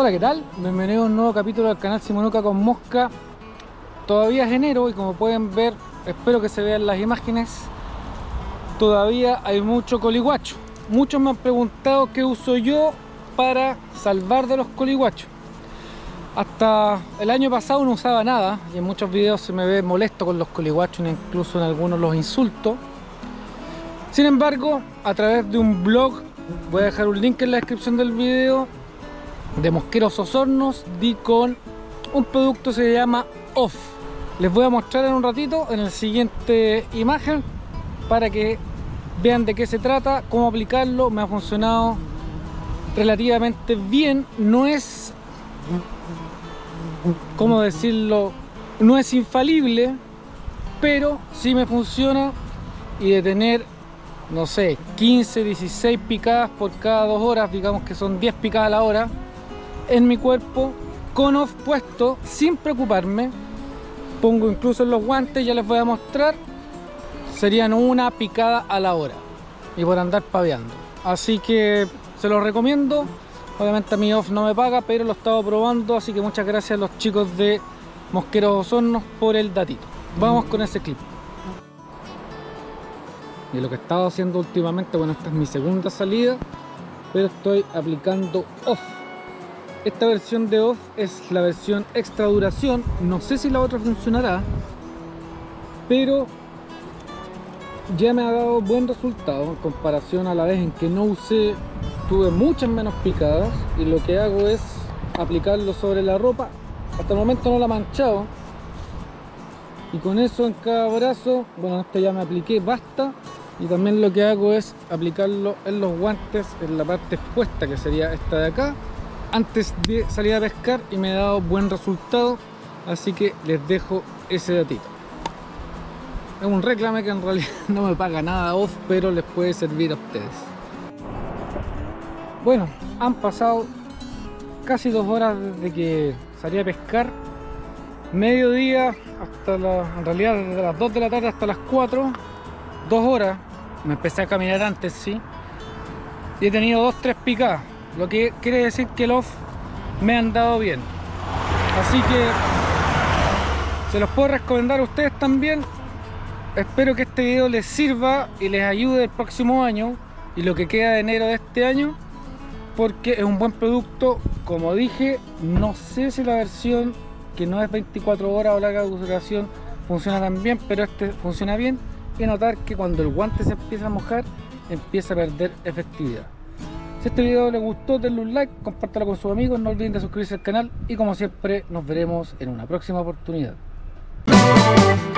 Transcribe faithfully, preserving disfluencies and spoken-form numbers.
Hola, ¿qué tal? Bienvenido a un nuevo capítulo del canal Simonuca con Mosca. Todavía es enero y como pueden ver, espero que se vean las imágenes, todavía hay mucho coliguacho. Muchos me han preguntado qué uso yo para salvar de los coliguachos. Hasta el año pasado no usaba nada y en muchos videos se me ve molesto con los coliguachos, incluso en algunos los insulto. Sin embargo, a través de un blog, voy a dejar un link en la descripción del video, de Mosqueros Osornos, di con un producto que se llama Off. Les voy a mostrar en un ratito en la siguiente imagen para que vean de qué se trata, cómo aplicarlo. Me ha funcionado relativamente bien. No es, ¿cómo decirlo? No es infalible, pero sí me funciona. Y de tener, no sé, quince, dieciséis picadas por cada dos horas, digamos que son diez picadas a la hora en mi cuerpo, con Off puesto, sin preocuparme. Pongo incluso en los guantes, ya les voy a mostrar, serían una picada a la hora y por andar paveando. Así que se los recomiendo. Obviamente a mí Off no me paga, pero lo he estado probando, así que muchas gracias a los chicos de Mosqueros Osornos por el datito. Vamos con ese clip. Y lo que he estado haciendo últimamente, bueno, esta es mi segunda salida, pero estoy aplicando Off. Esta versión de Off es la versión extra duración. No sé si la otra funcionará, pero ya me ha dado buen resultado en comparación a la vez en que no usé. Tuve muchas menos picadas y lo que hago es aplicarlo sobre la ropa. Hasta el momento no la he manchado, y con eso en cada brazo, bueno, esto ya me apliqué, basta. Y también lo que hago es aplicarlo en los guantes, en la parte expuesta, que sería esta de acá, antes de salir a pescar, y me ha dado buen resultado. Así que les dejo ese datito. Es un reclame que en realidad no me paga nada Off, pero les puede servir a ustedes. Bueno, han pasado casi dos horas desde que salí a pescar. Mediodía hasta la, en realidad desde las dos de la tarde hasta las cuatro, dos horas. Me empecé a caminar antes, sí, y he tenido dos, tres picadas, lo que quiere decir que el Off me han dado bien. Así que se los puedo recomendar a ustedes también. Espero que este video les sirva y les ayude el próximo año y lo que queda de enero de este año, porque es un buen producto. Como dije, no sé si la versión que no es veinticuatro horas o larga duración funciona tan bien, pero este funciona bien. Y notar que cuando el guante se empieza a mojar, empieza a perder efectividad. Si este video les gustó, denle un like, compártalo con sus amigos, no olviden de suscribirse al canal y como siempre nos veremos en una próxima oportunidad.